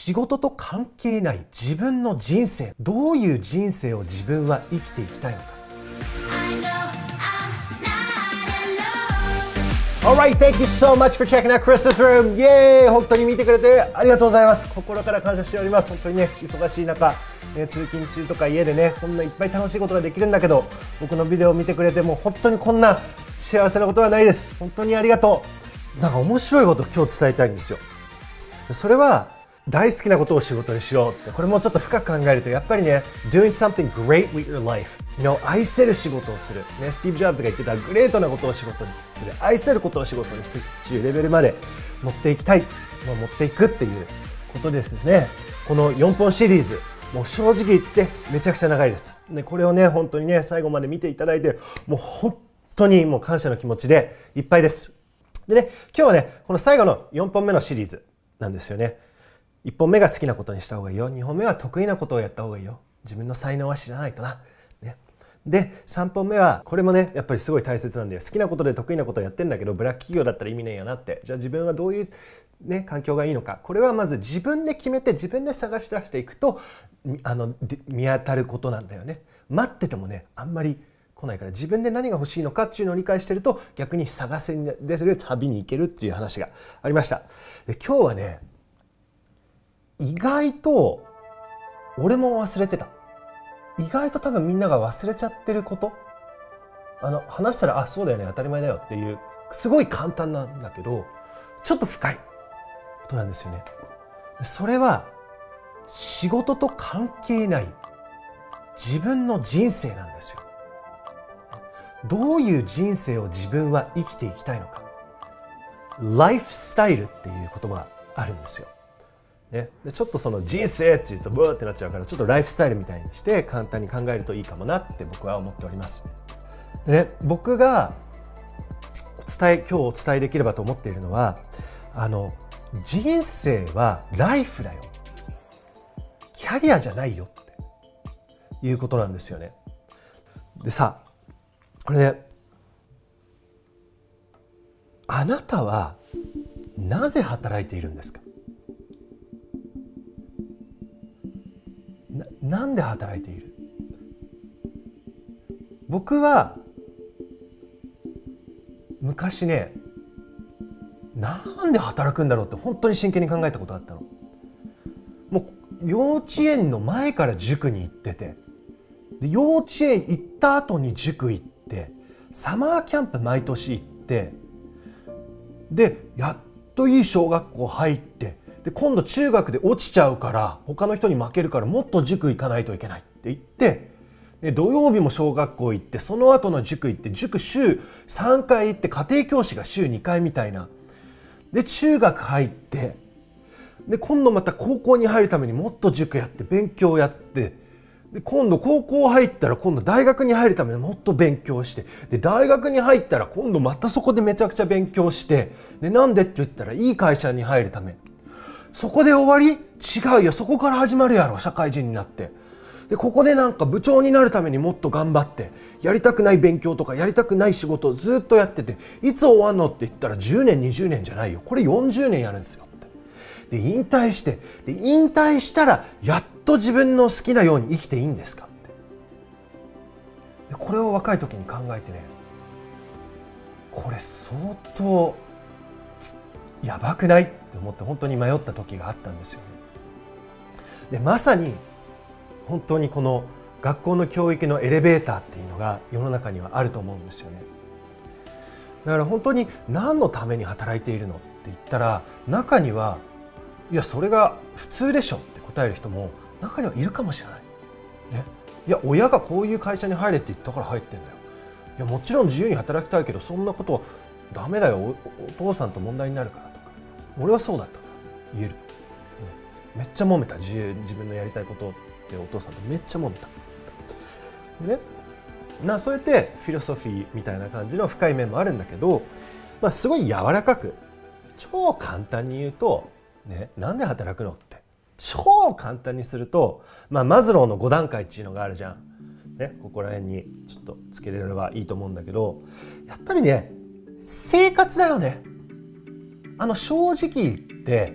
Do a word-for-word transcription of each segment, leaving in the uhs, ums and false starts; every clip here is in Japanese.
仕事と関係ない自分の人生、どういう人生を自分は生きていきたいのか。Alright, thank you so much for checking out Chris's room. イエーイ、本当に見てくれてありがとうございます。心から感謝しております。本当にね、忙しい中、ね、通勤中とか家でね、こんないっぱい楽しいことができるんだけど、僕のビデオを見てくれてもう本当にこんな幸せなことはないです。本当にありがとう。なんか面白いことを今日伝えたいんですよ。それは大好きなことを仕事にしようって、これもちょっと深く考えるとやっぱりね、doing something great with your life、you know、愛せる仕事をする、ね、スティーブ・ジョブズが言ってたグレートなことを仕事にする、愛せることを仕事にするっていうレベルまで持っていきたい、まあ、持っていくっていうことですね。このよんぽんシリーズ、もう正直言ってめちゃくちゃ長いです。でこれをね、本当にね、最後まで見ていただいて、もう本当にもう感謝の気持ちでいっぱいです。でね、今日はね、この最後のよんぽんめのシリーズなんですよね。いっぽんめが好きなことにした方がいいよ。にほんめは得意なことをやった方がいいよ。自分の才能は知らないとな。ね、で、さんぽんめは、これもね、やっぱりすごい大切なんだよ。好きなことで得意なことをやってんだけど、ブラック企業だったら意味ねえよなって。じゃあ自分はどういう、ね、環境がいいのか。これはまず自分で決めて、自分で探し出していくと、あの、見当たることなんだよね。待っててもね、あんまり来ないから、自分で何が欲しいのかっていうのを理解してると、逆に探せでする旅に行けるっていう話がありました。で、今日はね、意外と俺も忘れてた。意外と多分みんなが忘れちゃってること、あの話したらあそうだよね当たり前だよっていうすごい簡単なんだけどちょっと深いことなんですよね。それは仕事と関係ない自分の人生なんですよ。どういう人生を自分は生きていきたいのか。ライフスタイルっていう言葉があるんですよ。ね、でちょっとその人生って言うとブーってなっちゃうからちょっとライフスタイルみたいにして簡単に考えるといいかもなって僕は思っております。でね、僕がお伝え今日お伝えできればと思っているのはあの人生はライフだよ、キャリアじゃないよっていうことなんですよね。でさ、これね、あなたはなぜ働いているんですか？な, なんで働いている？僕は昔ね、なんで働くんだろうって本当に真剣に考えたことがあったの。もう幼稚園の前から塾に行ってて、で幼稚園行った後に塾行って、サマーキャンプ毎年行って、でやっといい小学校入って、で今度中学で落ちちゃうから他の人に負けるからもっと塾行かないといけないって言って、で土曜日も小学校行って、その後の塾行って、塾週さんかい行って、家庭教師が週にかいみたいな。で中学入って、で今度また高校に入るためにもっと塾やって勉強やって、で今度高校入ったら今度大学に入るためにもっと勉強して、で大学に入ったら今度またそこでめちゃくちゃ勉強して、でなんでって言ったらいい会社に入るため。そこで終わり？違うよ、そこから始まるやろ、社会人になって。でここでなんか部長になるためにもっと頑張って、やりたくない勉強とかやりたくない仕事をずっとやってて、いつ終わんのって言ったらじゅうねんにじゅうねんじゃないよ、これよんじゅうねんやるんですよって。で引退して、で引退したらやっと自分の好きなように生きていいんですかって。でこれを若い時に考えてね、これ相当やばくないって思って本当に迷った時があったんですよね。でまさに本当にこの学校の教育のエレベーターっていうのが世の中にはあると思うんですよね。だから本当に何のために働いているのって言ったら、中にはいやそれが普通でしょって答える人も中にはいるかもしれない、ね、いや親がこういう会社に入れって言ったから入ってんだよ。いやもちろん自由に働きたいけどそんなことはダメだよ、 お, お父さんと問題になるからとか、俺はそうだったから言える、うん、めっちゃ揉めた。 自, 由自分のやりたいことってお父さんとめっちゃ揉めた。でね、なそうやってフィロソフィーみたいな感じの深い面もあるんだけど、まあ、すごい柔らかく超簡単に言うと、ね、なんで働くのって超簡単にすると、まあ、マズローのご段階っていうのがあるじゃん、ね、ここら辺にちょっとつけれればいいと思うんだけど、やっぱりね生活だよね。あの正直言って、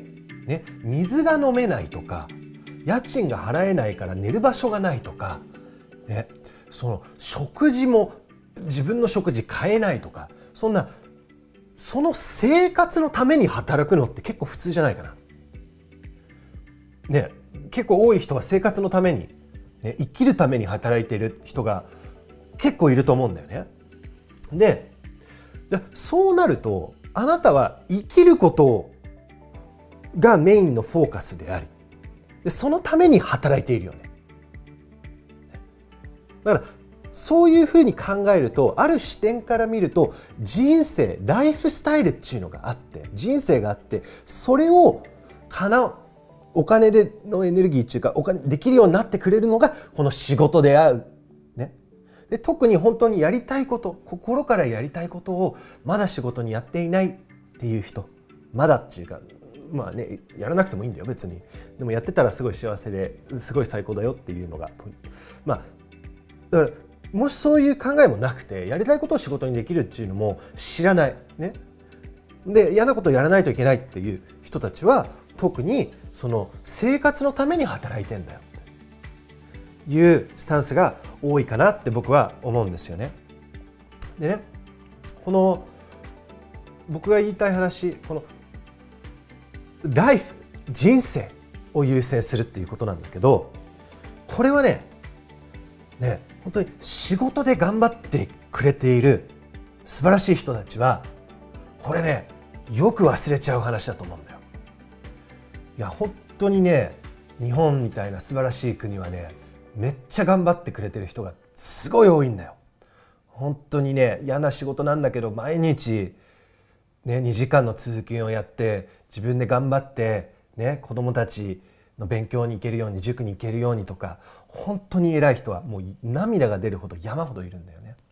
ね、水が飲めないとか、家賃が払えないから寝る場所がないとか、ね、その食事も自分の食事買えないとか、そんなその生活のために働くのって結構普通じゃないかな。ね、結構多い人は生活のために、ね、生きるために働いている人が結構いると思うんだよね。で、そうなるとあなたは生きることがメインのフォーカスであり、でそのために働いているよね。だからそういうふうに考えると、ある視点から見ると人生、ライフスタイルっていうのがあって、人生があって、それを叶うお金でのエネルギーっていうか、お金できるようになってくれるのがこの仕事である、ね、で特に本当にやりたいこと、心からやりたいことをまだ仕事にやっていないっていう人、まだっていうか、まあね、やらなくてもいいんだよ別に。でもやってたらすごい幸せですごい最高だよっていうのが、まあだからもしそういう考えもなくて、やりたいことを仕事にできるっていうのも知らないね。で嫌なことをやらないといけないっていう人たちは、特にその生活のために働いてんだよっていうスタンスが多いかなって僕は思うんですよね。でね、この僕が言いたい話、このライフ、人生を優先するっていうことなんだけど、これはね、ね、本当に仕事で頑張ってくれている素晴らしい人たちは、これね、よく忘れちゃう話だと思うんだよ。いや本当にね、日本みたいな素晴らしい国はね、めっちゃ頑張ってくれてる人がすごい多いんだよ。本当にね、嫌な仕事なんだけど毎日、ね、にじかんの通勤をやって自分で頑張って、ね、子供たちの勉強に行けるように、塾に行けるようにとか、本当に偉い人はもう涙が出るほど山ほどいるんだよね。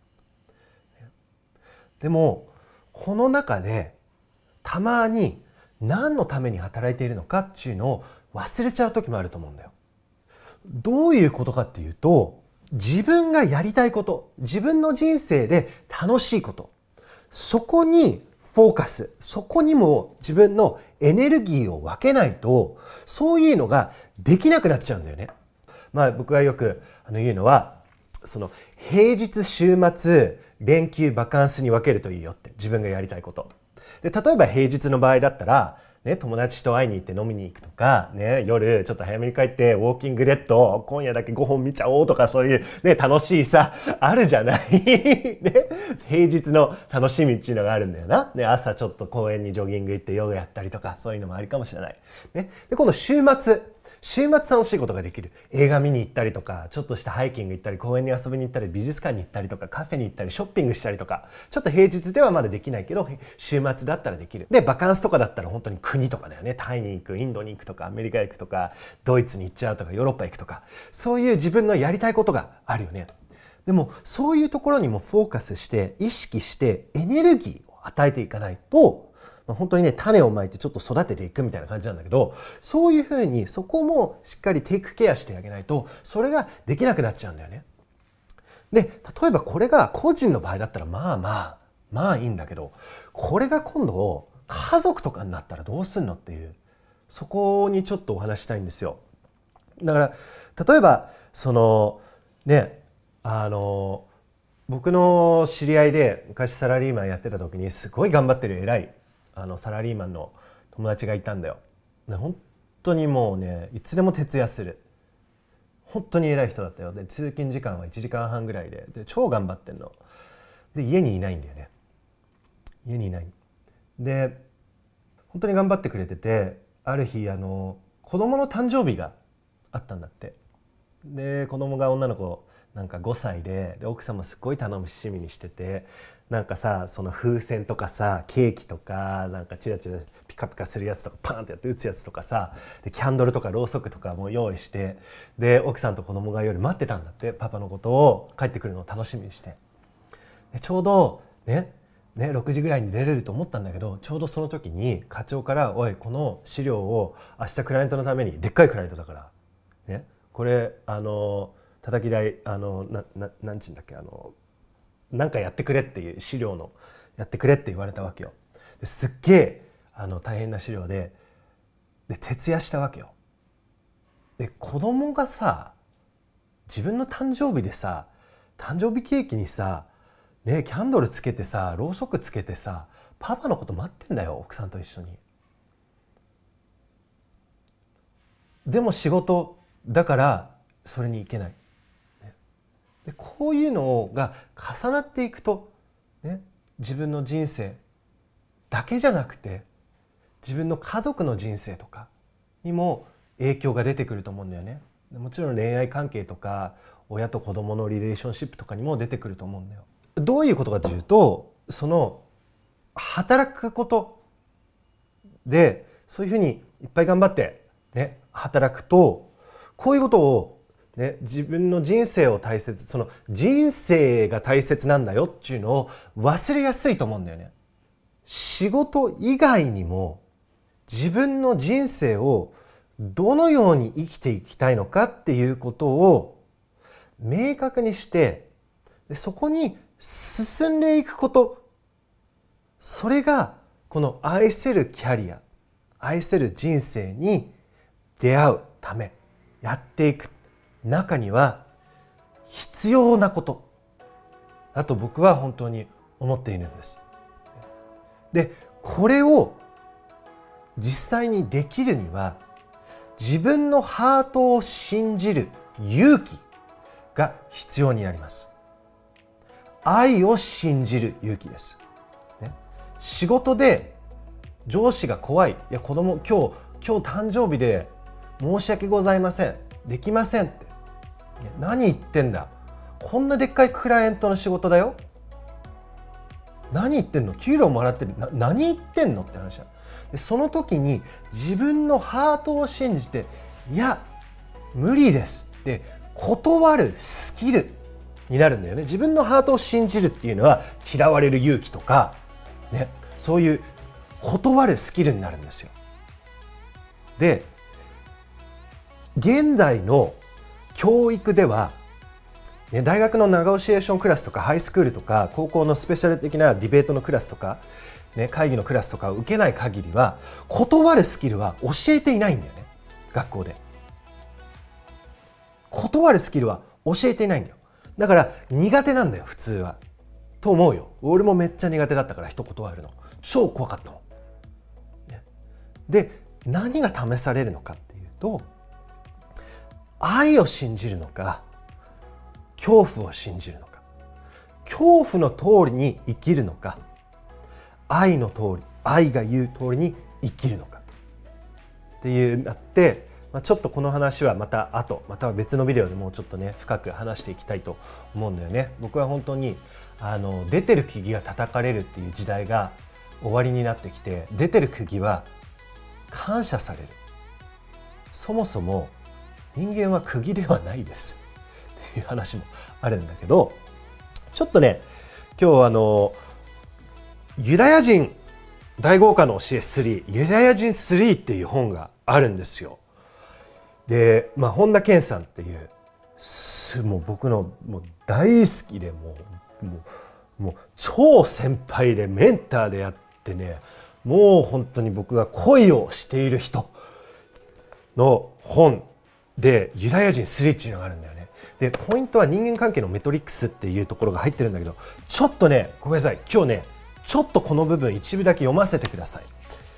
でもこの中でたまに何のために働いているのかっていうのを忘れちゃう時もあると思うんだよ。どういうことかっていうと、自分がやりたいこと、自分の人生で楽しいこと、そこにフォーカス、そこにも自分のエネルギーを分けないと、そういうのができなくなっちゃうんだよね。まあ僕がよく言うのは、その平日、週末、連休、バカンスに分けるといいよって、自分がやりたいこと。で、例えば平日の場合だったら、ね、友達と会いに行って飲みに行くとか、ね、夜ちょっと早めに帰ってウォーキングデッド今夜だけごほん見ちゃおうとか、そういう、ね、楽しいさあるじゃない、ね、平日の楽しみっていうのがあるんだよな、ね、朝ちょっと公園にジョギング行ってヨガやったりとか、そういうのもありかもしれない、ね、で今度週末週末楽しいことができる。映画見に行ったりとか、ちょっとしたハイキング行ったり、公園に遊びに行ったり、美術館に行ったりとか、カフェに行ったり、ショッピングしたりとか、ちょっと平日ではまだできないけど週末だったらできる。でバカンスとかだったら本当に国とかだよね。タイに行く、インドに行くとか、アメリカ行くとか、ドイツに行っちゃうとか、ヨーロッパ行くとか、そういう自分のやりたいことがあるよね。でもそういうところにもフォーカスして意識してエネルギーを与えていかないと、本当にね、種をまいてちょっと育てていくみたいな感じなんだけど、そういうふうにそこもしっかりテイクケアしてあげないと、それができなくなっちゃうんだよね。で、例えばこれが個人の場合だったらまあまあまあいいんだけど、これが今度家族とかになったらどうすんのっていう、そこにちょっとお話したいんですよ。だから例えばそのね、あの僕の知り合いで昔サラリーマンやってた時にすごい頑張ってる偉いあのサラリーマンの友達がいたんだよ。本当にもうね、いつでも徹夜する、本当に偉い人だったよ。で通勤時間はいちじかんはんぐらい で, で超頑張ってんので、家にいないんだよね。家にいないで、本当に頑張ってくれてて、ある日あの子供の誕生日があったんだって。で子供が女の子なんかごさい で, で奥さんもすっごい楽しみにしてて、なんかさ、その風船とかさ、ケーキとか、なんかチラチラピカピカするやつとかパーンってやって打つやつとかさ、でキャンドルとかろうそくとかも用意して、で奥さんと子供が夜待ってたんだって。パパのことを帰ってくるのを楽しみにして、でちょうどねねろくじぐらいに出れると思ったんだけど、ちょうどその時に課長から「おい、この資料を明日クライアントのために、でっかいクライアントだからね、これあの叩き台、あのなななんちゅうんだっけ、あのなんかやってくれっていう、資料のやってくれって言われたわけよ。ですっげえあの大変な資料で、 で徹夜したわけよ。で子供がさ自分の誕生日でさ誕生日ケーキにさ、ね、キャンドルつけてさろうそくつけてさパパのこと待ってんだよ、奥さんと一緒に。でも仕事だからそれに行けない。でこういうのが重なっていくと、ね、自分の人生だけじゃなくて自分の家族の人生とかにも影響が出てくると思うんだよね。もちろん恋愛関係とか親と子供のリレーションシップとかにも出てくると思うんだよ。どういうことかというと、その働くことでそういうふうにいっぱい頑張って、ね、働くとこういうことを、ね、自分の人生を大切、その人生が大切なんだよっていうのを忘れやすいと思うんだよね。仕事以外にも自分の人生をどのように生きていきたいのかっていうことを明確にして、でそこに進んでいくこと、それがこの愛せるキャリア、愛せる人生に出会うためやっていく中には必要なことだと僕は本当に思っているんです。でこれを実際にできるには自分のハートを信じる勇気が必要になります。愛を信じる勇気です、ね、仕事で上司が怖い、いや子供今日今日誕生日で申し訳ございません、できませんって、何言ってんだ、こんなでっかいクライアントの仕事だよ、何言ってんの、給料もらってる、な何言ってんのって話だ。でその時に自分のハートを信じて、いや無理ですって断るスキルになるんだよね。自分のハートを信じるっていうのは嫌われる勇気とか、ね、そういう断るスキルになるんですよ。で現代の教育では、ね、大学のネゴシエーションクラスとかハイスクールとか高校のスペシャル的なディベートのクラスとか、ね、会議のクラスとかを受けない限りは断るスキルは教えていないんだよね。学校で断るスキルは教えていないんだよ。だから苦手なんだよ普通はと思うよ。俺もめっちゃ苦手だったから人断るの超怖かったもん、ね、で何が試されるのかっていうと、愛を信じるのか恐怖を信じるのか、恐怖の通りに生きるのか、愛の通り、愛が言う通りに生きるのかっていうなって、まあ、ちょっとこの話はまた後または別のビデオでもうちょっとね深く話していきたいと思うんだよね。僕は本当にあの出てる釘が叩かれるっていう時代が終わりになってきて、出てる釘は感謝される。そもそも人間は釘ではないですっていう話もあるんだけど、ちょっとね今日あのユダヤ人大豪華の教えスリー、ユダヤ人スリーっていう本があるんですよ。で、まあ、本田健さんっていうもう僕のもう大好きでもう、もう、もう超先輩でメンターでやってね、もう本当に僕が恋をしている人の本でユダヤ人スリーっていうのがあるんだよね。でポイントは人間関係のメトリックスっていうところが入ってるんだけど、ちょっとねごめんなさい、今日ねちょっとこの部分一部だけ読ませてください。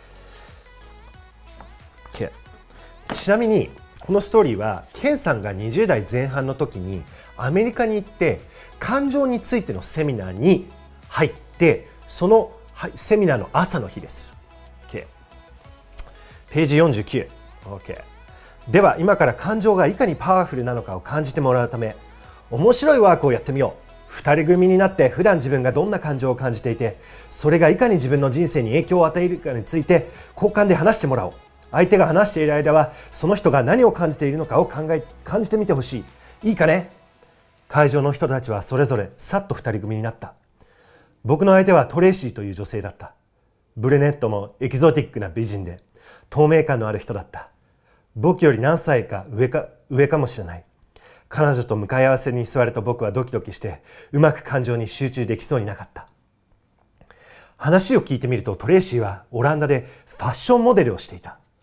ちなみにこのストーリーはケンさんがにじゅう代前半の時にアメリカに行って感情についてのセミナーに入って、そのセミナーの朝の日です。OK、ページよんじゅうきゅう、OK、では今から感情がいかにパワフルなのかを感じてもらうため面白いワークをやってみよう。ふたり組になって普段自分がどんな感情を感じていて、それがいかに自分の人生に影響を与えるかについて交換で話してもらおう。相手が話している間はその人が何を感じているのかを考え感じてみてほしい。いいかね。会場の人たちはそれぞれさっとふたり組になった。僕の相手はトレイシーという女性だった。ブレネットのエキゾティックな美人で透明感のある人だった。僕より何歳か上か上かもしれない。彼女と向かい合わせに座ると僕はドキドキしてうまく感情に集中できそうになかった。話を聞いてみるとトレイシーはオランダでファッションモデルをしていた。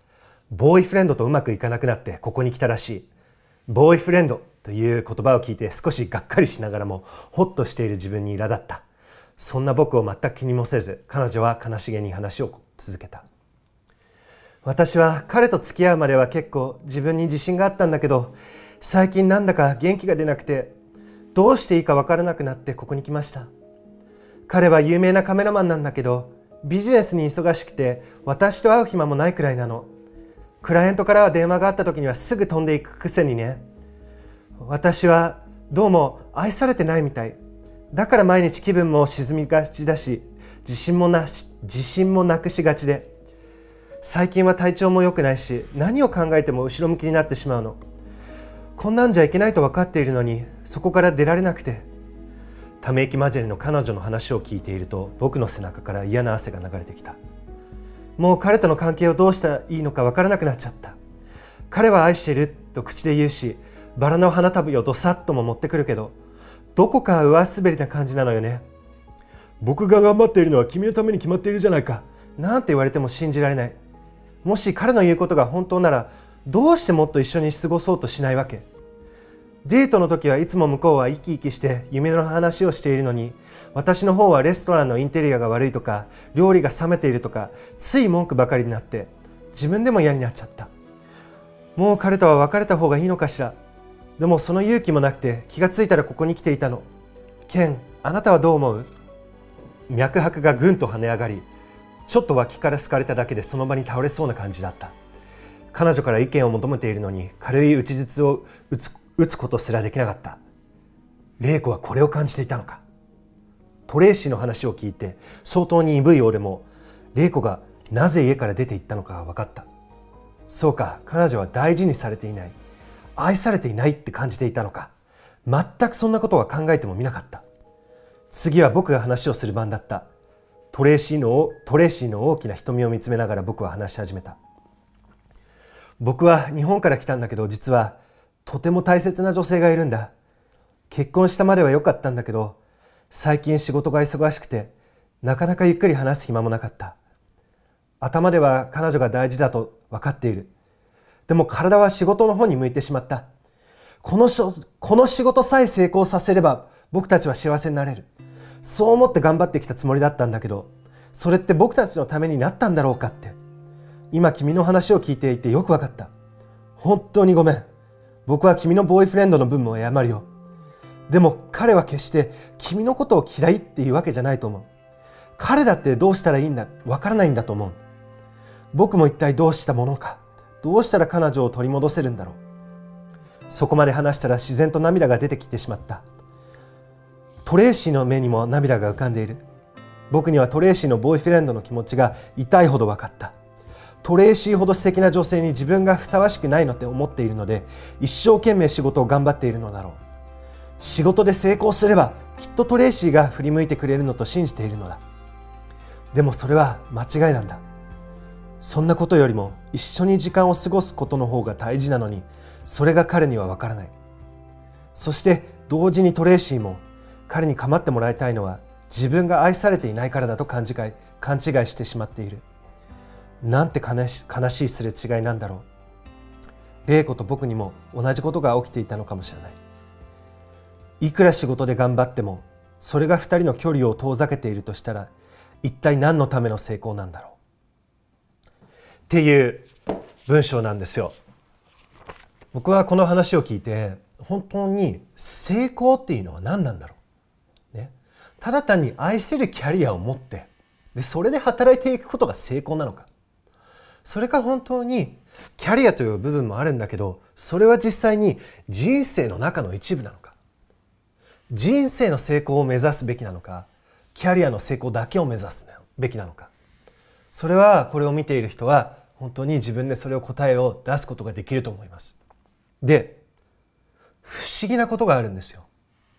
ボーイフレンドとうまくいかなくなってここに来たらしい。ボーイフレンドという言葉を聞いて少しがっかりしながらもホッとしている自分に苛立った。そんな僕を全く気にもせず、彼女は悲しげに話を続けた。私は彼と付き合うまでは結構自分に自信があったんだけど、最近なんだか元気が出なくて、どうしていいかわからなくなってここに来ました。彼は有名なカメラマンなんだけど、ビジネスに忙しくて私と会う暇もないくらいなの。クライアントからは電話があった時にはすぐ飛んでいくくせにね。私はどうも愛されてないみたい。だから毎日気分も沈みがちだし、自信もなし、自信もなくしがちで、最近は体調も良くないし、何を考えても後ろ向きになってしまうの。こんなんじゃいけないと分かっているのに、そこから出られなくて。ため息交じりの彼女の話を聞いていると、僕の背中から嫌な汗が流れてきた。もう彼との関係をどうしたらいいのか分からなくなっちゃった。彼は愛してると口で言うし、バラの花束をどさっとも持ってくるけど、どこか上滑りな感じなのよね。僕が頑張っているのは君のために決まっているじゃないか。なんて言われても信じられない。もし彼の言うことが本当なら、どうしてもっと一緒に過ごそうとしないわけ。デートの時はいつも向こうは生き生きして夢の話をしているのに、私の方はレストランのインテリアが悪いとか、料理が冷めているとか、つい文句ばかりになって自分でも嫌になっちゃった。もう彼とは別れた方がいいのかしら。でもその勇気もなくて、気がついたらここに来ていたの。ケン、あなたはどう思う？脈拍がぐんと跳ね上がり、ちょっと脇から好かれただけでその場に倒れそうな感じだった。彼女から意見を求めているのに、軽い打ち筒を打つ、打つことすらできなかった。玲子はこれを感じていたのか。トレーシーの話を聞いて、相当に鈍い俺も、玲子がなぜ家から出て行ったのかが分かった。そうか、彼女は大事にされていない。愛されていないって感じていたのか。全くそんなことは考えてもみなかった。次は僕が話をする番だった。トレーシーの、トレーシーの大きな瞳を見つめながら僕は話し始めた。僕は日本から来たんだけど、実はとても大切な女性がいるんだ。結婚したまでは良かったんだけど、最近仕事が忙しくて、なかなかゆっくり話す暇もなかった。頭では彼女が大事だと分かっている。でも体は仕事の方に向いてしまった。このし、この仕事さえ成功させれば僕たちは幸せになれる。そう思って頑張ってきたつもりだったんだけど、それって僕たちのためになったんだろうかって。今君の話を聞いていてよく分かった。本当にごめん。僕は君のボーイフレンドの分も謝るよ。でも彼は決して君のことを嫌いっていうわけじゃないと思う。彼だってどうしたらいいんだ、分からないんだと思う。僕も一体どうしたものか。どうしたら彼女を取り戻せるんだろう。そこまで話したら自然と涙が出てきてしまった。トレーシーの目にも涙が浮かんでいる。僕にはトレーシーのボーイフレンドの気持ちが痛いほど分かった。トレーシーほど素敵な女性に自分がふさわしくないのって思っているので、一生懸命仕事を頑張っているのだろう。仕事で成功すればきっとトレーシーが振り向いてくれるのと信じているのだ。でもそれは間違いなんだ。そんなことよりも一緒に時間を過ごすことの方が大事なのに、それが彼にはわからない。そして同時にトレーシーも彼に構ってもらいたいのは自分が愛されていないからだと勘違い、勘違いしてしまっている。なんて悲し、悲しいすれ違いなんだろう。玲子と僕にも同じことが起きていたのかもしれない。いくら仕事で頑張っても、それが二人の距離を遠ざけているとしたら、一体何のための成功なんだろう。っていう文章なんですよ。僕はこの話を聞いて、本当に成功っていうのは何なんだろう、ね、ただ単に愛せるキャリアを持ってでそれで働いていくことが成功なのか、それか本当にキャリアという部分もあるんだけど、それは実際に人生の中の一部なのか、人生の成功を目指すべきなのか、キャリアの成功だけを目指すべきなのか、それはこれを見ている人は本当に自分でそれを答えを出すことができると思います。で、不思議なことがあるんですよ。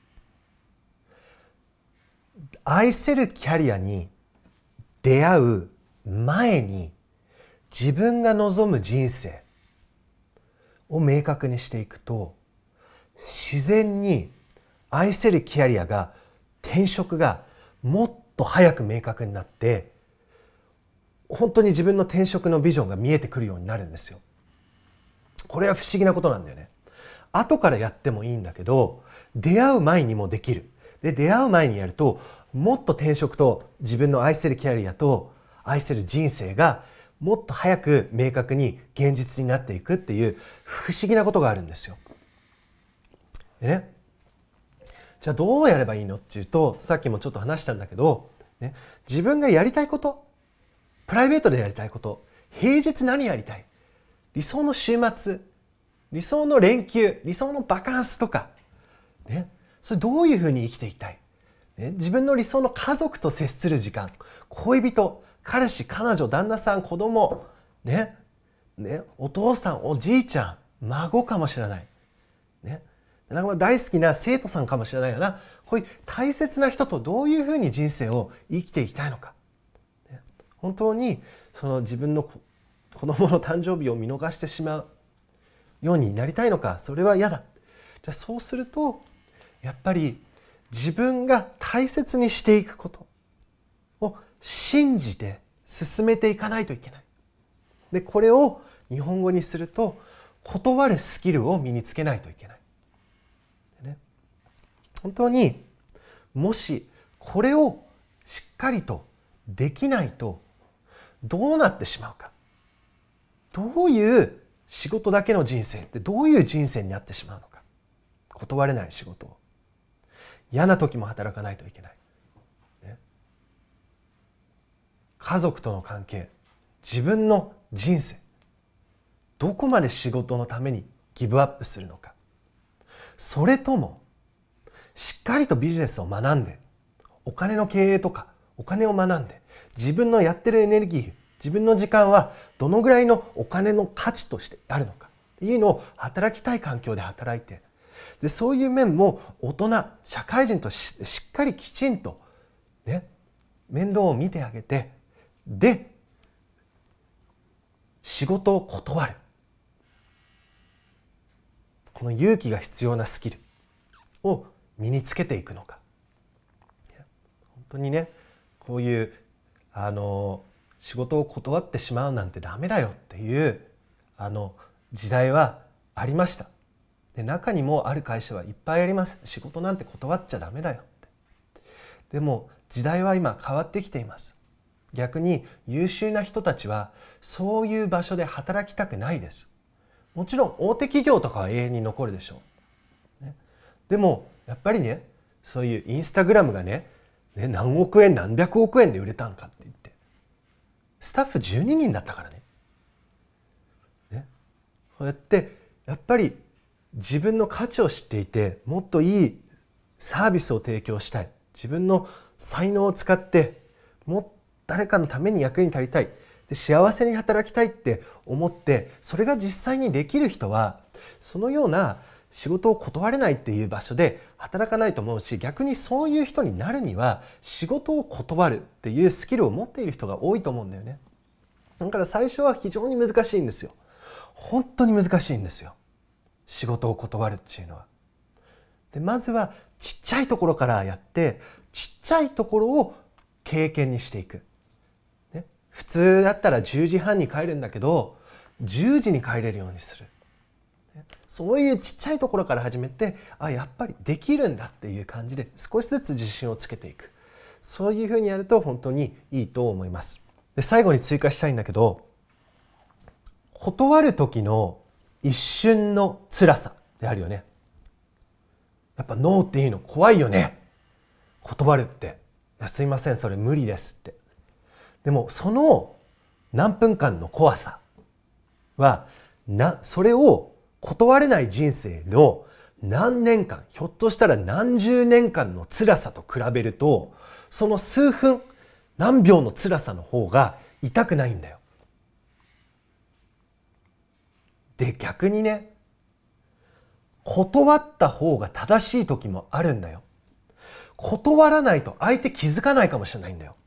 愛せるキャリアに出会う前に自分が望む人生を明確にしていくと、自然に愛せるキャリアが、転職がもっと早く明確になって、 本当に自分の転職のビジョンが見えてくるようになるんですよ。これは不思議なことなんだよね。後からやってもいいんだけど、出会う前にもできる。で、出会う前にやると、もっと転職と自分の愛せるキャリアと愛せる人生がもっと早く明確に現実になっていくっていう不思議なことがあるんですよ。でね、じゃあどうやればいいのっていうと、さっきもちょっと話したんだけど、ね、自分がやりたいこと、プライベートでやりたいこと、平日何やりたい、理想の週末、理想の連休、理想のバカンスとか、ね、それどういうふうに生きていきたい、ね、自分の理想の家族と接する時間、恋人、彼氏、彼女、旦那さん、子供、ね、ね、お父さん、おじいちゃん、孫かもしれない、ね、なんか大好きな生徒さんかもしれないよな。こういう大切な人とどういうふうに人生を生きていきたいのか、ね、本当にその自分の子供の誕生日を見逃してしまうようになりたいのか、それは嫌だ。じゃあそうするとやっぱり自分が大切にしていくことを信じて進めていかないといけない。で、これを日本語にすると、断るスキルを身につけないといけない。でね、本当にもしこれをしっかりとできないとどうなってしまうか。どういう仕事だけの人生ってどういう人生になってしまうのか。断れない仕事を。嫌な時も働かないといけない。ね、家族との関係、自分の人生、どこまで仕事のためにギブアップするのか。それとも、しっかりとビジネスを学んで、お金の経営とかお金を学んで、自分のやってるエネルギー、自分の時間はどのぐらいのお金の価値としてあるのかっていうのを働きたい環境で働いて、でそういう面も大人、社会人と し, しっかりきちんと、ね、面倒を見てあげて、で仕事を断る、この勇気が必要なスキルを身につけていくのか。本当にね、こういうあの仕事を断ってしまうなんてダメだよっていうあの時代はありました。で、中にもある会社はいっぱいあります。仕事なんて断っちゃダメだよって。でも時代は今変わってきています。逆に優秀な人たちはそういう場所で働きたくないです。もちろん大手企業とかは永遠に残るでしょう。ね、でもやっぱりね、そういうインスタグラムがね、ね何億円何百億円で売れたんかって言って、スタッフじゅうににんだったからね。ね、こうやってやっぱり自分の価値を知っていて、もっといいサービスを提供したい、自分の才能を使ってもっと誰かのために役に立りたい、で幸せに働きたいって思って、それが実際にできる人はそのような仕事を断れないっていう場所で働かないと思うし、逆にそういう人になるには仕事を断るっていうスキルを持っている人が多いと思うんだよね。だから最初は非常に難しいんですよ。本当に難しいんですよ、仕事を断るっていうのは。でまずはちっちゃいところからやって、ちっちゃいところを経験にしていく。ね、普通だったらじゅうじはんに帰るんだけどじゅうじに帰れるようにする。そういうちっちゃいところから始めて、あ、やっぱりできるんだっていう感じで少しずつ自信をつけていく。そういうふうにやると本当にいいと思います。で最後に追加したいんだけど、断る時の一瞬の辛さであるよね。やっぱノーっていうの怖いよね。断るって、いやすいませんそれ無理ですって。でもその何分間の怖さはな、それを断れない人生の何年間、ひょっとしたら何十年間の辛さと比べると、その数分何秒の辛さの方が痛くないんだよ。で逆にね、断った方が正しい時もあるんだよ。断らないと相手気づかないかもしれないんだよ。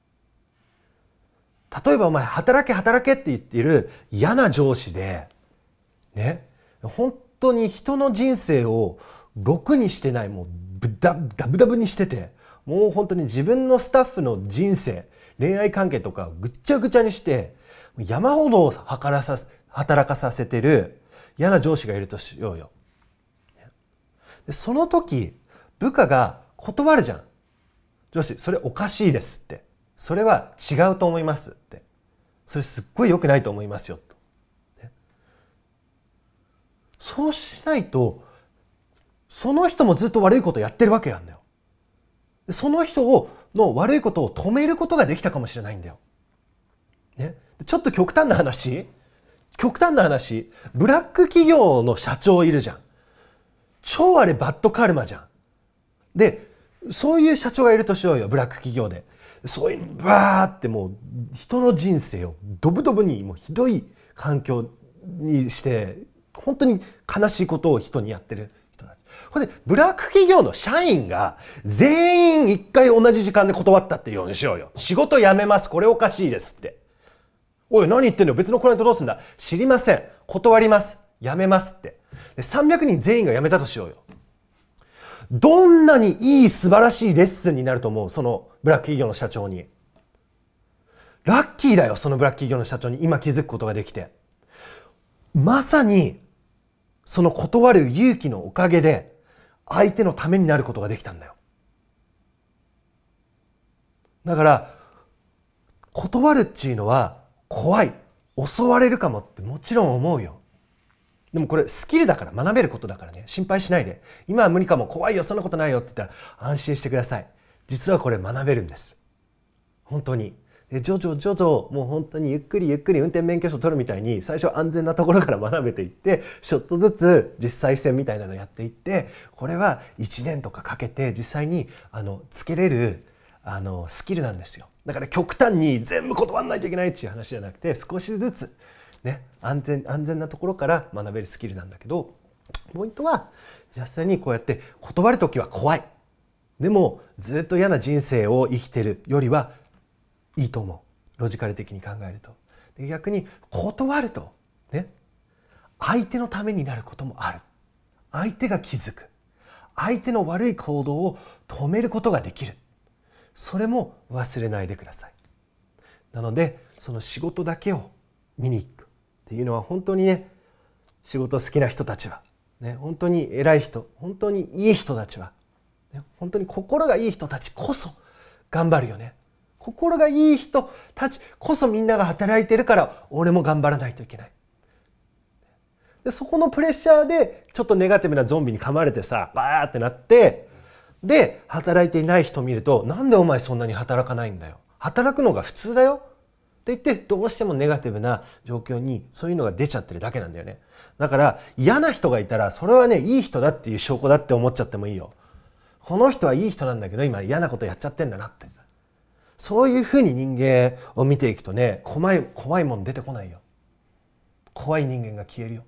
例えばお前働け働けって言っている嫌な上司でね、本当に人の人生をろくにしてない、もうダダブダブにしてて、もう本当に自分のスタッフの人生恋愛関係とかをぐっちゃぐちゃにして山ほど働らさ働かさせてる嫌な上司がいるとしようよ。でその時部下が断るじゃん。上司それおかしいですって、それは違うと思いますって、それすっごい良くないと思いますよと、ね、そうしないとその人もずっと悪いことやってるわけなんだよ。その人をの悪いことを止めることができたかもしれないんだよ、ね、ちょっと極端な話極端な話ブラック企業の社長いるじゃん。超あれバッドカルマじゃん。でそういう社長がいるとしようよ、ブラック企業で。そういうバーってもう人の人生をドブドブにもうひどい環境にして本当に悲しいことを人にやってる人たち。ほんでブラック企業の社員が全員一回同じ時間で断ったってようにしようよ。仕事辞めます、これおかしいですって。おい何言ってんのよ、別のクライアントどうすんだ。知りません、断ります、辞めますって。でさんびゃくにん全員が辞めたとしようよ。どんなにいい素晴らしいレッスンになると思う、そのブラック企業の社長に。ラッキーだよ、そのブラック企業の社長に今気づくことができて。まさにその断る勇気のおかげで相手のためになることができたんだよ。だから断るっていうのは怖い、襲われるかもってもちろん思うよ。でもこれスキルだから学べることだからね、心配しないで。今は無理かも、怖いよ、そんなことないよって言ったら安心してください。実はこれ学べるんです。本当に。で徐々徐々もう本当にゆっくりゆっくり運転免許証取るみたいに最初安全なところから学べていって、ちょっとずつ実際践みたいなのやっていって、これはいちねんとかかけて実際にあのつけれるあのスキルなんですよ。だから極端に全部断らないといけないっていう話じゃなくて、少しずつね、安全安全なところから学べるスキルなんだけど、ポイントは実際にこうやって断るときは怖い。でもずっと嫌な人生を生きてるよりはいいと思う、ロジカル的に考えると。で逆に断るとね、相手のためになることもある。相手が気づく、相手の悪い行動を止めることができる。それも忘れないでください。なのでその仕事だけを見に行くっていうのは本当にね、仕事好きな人たちは、ね、本当に偉い人、本当にいい人たちは、ね、本当に心がいい人たちこそ頑張るよね。心がいい人たちこそみんなが働いてるから俺も頑張らないといけない。でそこのプレッシャーでちょっとネガティブなゾンビに噛まれてさバーってなって、で働いていない人見ると、なんでお前そんなに働かないんだよ、働くのが普通だよって言って、どうしてもネガティブな状況にそういうのが出ちゃってるだけなんだよね。だから嫌な人がいたらそれはね、いい人だっていう証拠だって思っちゃってもいいよ。この人はいい人なんだけど今嫌なことやっちゃってんだなって。そういうふうに人間を見ていくとね、怖い怖いもん出てこないよ。怖い人間が消えるよ。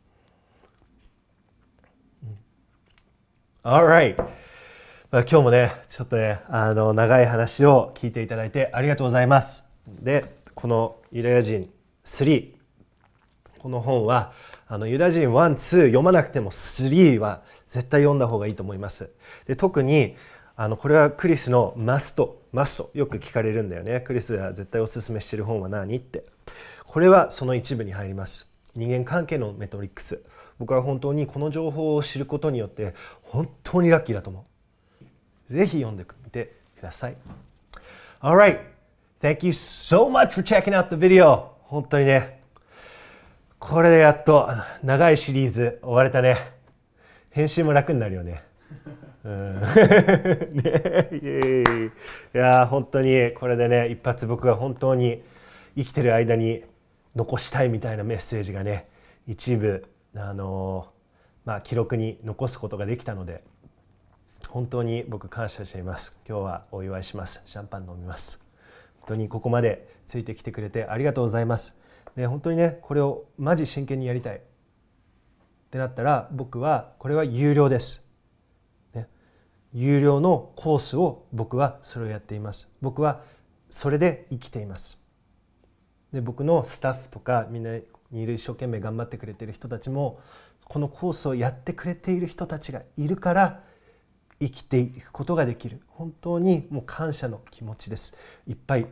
うん、Alright、まあ、今日もねちょっとねあの長い話を聞いていただいてありがとうございます。でこのユダヤ人スリー、この本はあのユダヤ人ワン、ツー読まなくてもスリーは絶対読んだ方がいいと思います。で特にあのこれはクリスのマストマストよく聞かれるんだよね。クリスが絶対おすすめしてる本は何って。これはその一部に入ります。人間関係のメトリックス。僕は本当にこの情報を知ることによって本当にラッキーだと思う。ぜひ読んでみてください。Alright, thank you so much for checking out the video. 本当にね、これでやっと長いシリーズ終われたね。編集も楽になるよね。うんね、イエーイ。いや本当にこれでね、一発僕が本当に生きてる間に残したいみたいなメッセージがね、一部あのまあ記録に残すことができたので、本当に僕感謝しています。今日はお祝いします。シャンパン飲みます。本当にここまでついてきてくれてありがとうございます。で本当にね、これをマジ真剣にやりたいってなったら、僕はこれは有料です。有料のコースを僕はそれをやっています。僕はそれで生きています。で僕のスタッフとかみんなにいる一生懸命頑張ってくれている人たちも、このコースをやってくれている人たちがいるから生きていくことができる。本当にもう感謝の気持ちです。いっぱい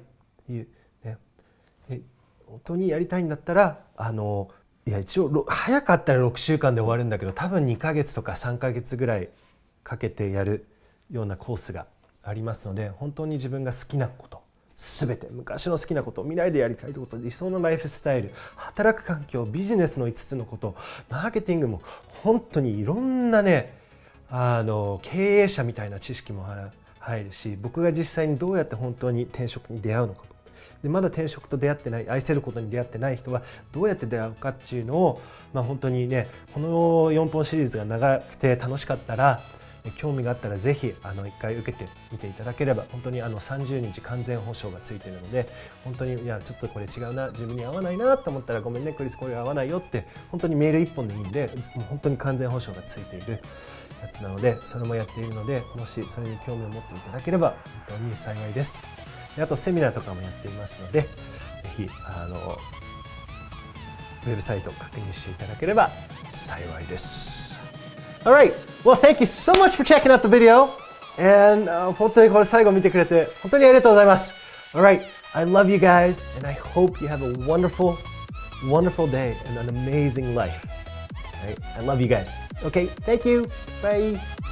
いうね、え本当にやりたいんだったらあのいや一応早かったらろくしゅうかんで終わるんだけど、多分にかげつとかさんかげつぐらいかけてやるようなコースがありますので、本当に自分が好きなこと、全て昔の好きなこと、未来でやりたいこと、理想のライフスタイル、働く環境、ビジネスのいつつのこと、マーケティングも本当にいろんなね、あの経営者みたいな知識も入るし、僕が実際にどうやって本当に転職に出会うのかと、でまだ転職と出会ってない、愛せることに出会ってない人はどうやって出会うかっていうのを、まあ、本当にね、このよんぽんシリーズが長くて楽しかったら、興味があったらぜひあのいっかい受けてみていただければ、本当にあのさんじゅうにち完全保証がついているので、本当にいやちょっとこれ違うな、自分に合わないなと思ったらごめんねクリス、これ合わないよって本当にメールいっぽんでいいんで、もう本当に完全保証がついているやつなので、それもやっているので、もしそれに興味を持っていただければ本当に幸いです。であとセミナーとかもやっていますので、ぜひあのウェブサイトを確認していただければ幸いです。Alright, well thank you so much for checking out the video, and、uh, 本当にこれ最後見てくれて本当にありがとうございます。Alright, I love you guys, and I hope you have a wonderful, wonderful day and an amazing life. Alright, I love you guys. Okay, thank you. Bye.